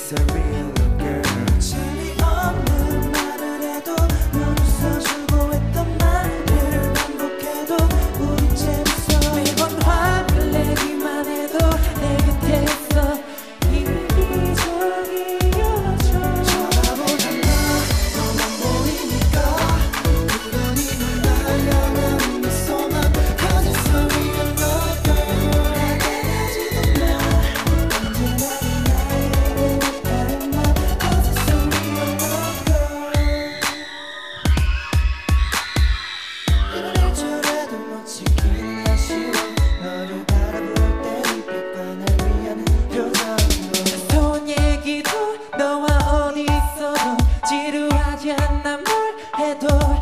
She's a real girl. 재미없는 말을 해도 넌 웃어주고 했던 말을 반복해도 우린 재밌어. 매번 화를 내기만 해도 내 곁에 있어. 이기적이어져. 쳐다보는 너만 보이니까 그러니 널 하려는 미소만 Cause it's a real girl. 강력해지던 날 언제나 나에게 다른 말 Cause it's a real girl. 이럴 줄 알아도 놓치긴 아쉬워. 너를 바라볼 때 빛과 날 위한 표정으로 사소한 얘기도 너와 어디 있어도 지루하지 않나 뭘 해도